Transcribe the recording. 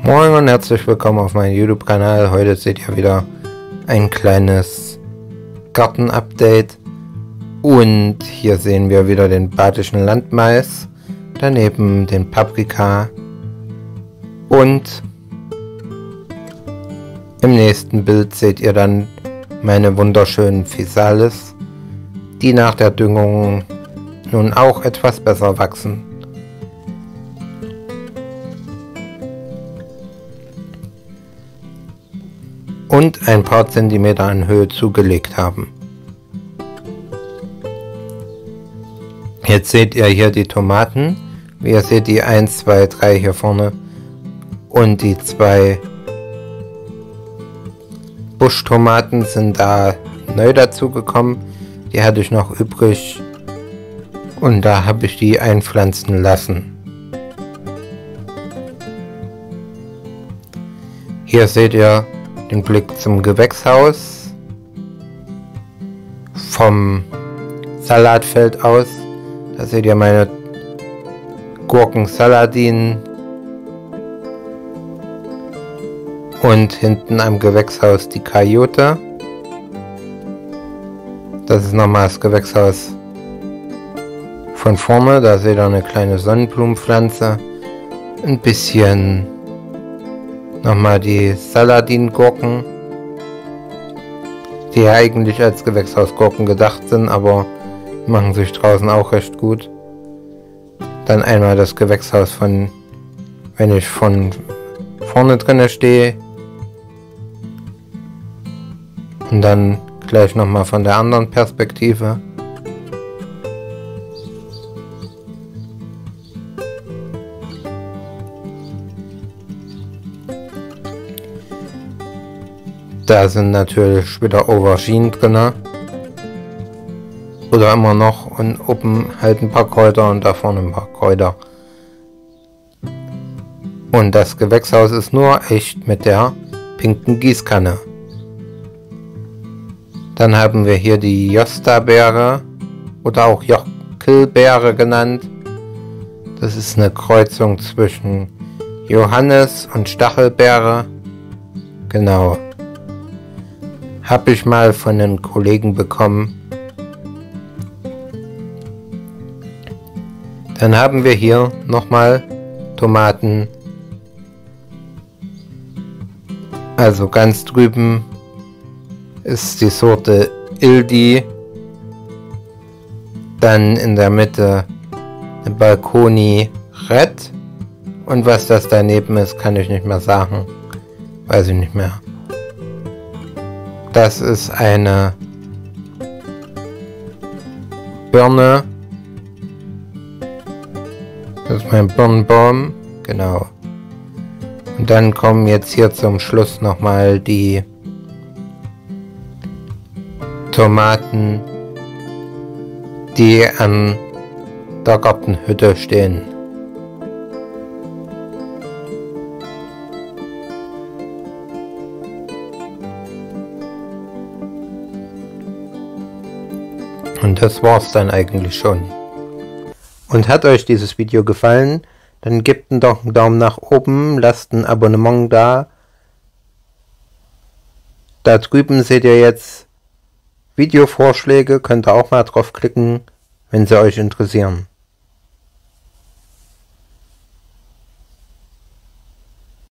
Moin und herzlich willkommen auf meinem YouTube-Kanal. Heute seht ihr wieder ein kleines Garten-Update. Und hier sehen wir wieder den badischen Landmais, daneben den Paprika und im nächsten Bild seht ihr dann meine wunderschönen Physalis, die nach der Düngung nun auch etwas besser wachsen. Und ein paar Zentimeter an Höhe zugelegt haben. Jetzt seht ihr hier die Tomaten. Wie ihr seht, die 1, 2, 3 hier vorne und die 2 Buschtomaten sind da neu dazu gekommen. Die hatte ich noch übrig und da habe ich die einpflanzen lassen. Hier seht ihr den Blick zum Gewächshaus vom Salatfeld aus. Da seht ihr meine Gurken-Saladinen und hinten am Gewächshaus die Kajote. Das ist nochmal das Gewächshaus von vorne. Da seht ihr eine kleine Sonnenblumenpflanze, ein bisschen nochmal die Saladin-Gurken, die ja eigentlich als Gewächshausgurken gedacht sind, aber machen sich draußen auch recht gut. Dann einmal das Gewächshaus von, wenn ich von vorne drinne stehe. Und dann gleich nochmal von der anderen Perspektive. Da sind natürlich wieder Auberginen drin. Oder immer noch. Und oben halt ein paar Kräuter und da vorne ein paar Kräuter. Und das Gewächshaus ist nur echt mit der pinken Gießkanne. Dann haben wir hier die Josta-Beere oder auch Jockelbeere genannt. Das ist eine Kreuzung zwischen Johannis und Stachelbeere. Genau. Habe ich mal von einem Kollegen bekommen. Dann haben wir hier nochmal Tomaten. Also ganz drüben ist die Sorte Ildi. Dann in der Mitte eine Balconi Red. Und was das daneben ist, kann ich nicht mehr sagen. Weiß ich nicht mehr. Das ist eine Birne. Das ist mein Birnenbaum. Genau. Und dann kommen jetzt hier zum Schluss nochmal die Tomaten, die an der Gartenhütte stehen. Und das war's dann eigentlich schon. Und hat euch dieses Video gefallen, dann gebt doch einen Daumen nach oben, lasst ein Abonnement da. Da drüben seht ihr jetzt Videovorschläge, könnt ihr auch mal draufklicken, wenn sie euch interessieren.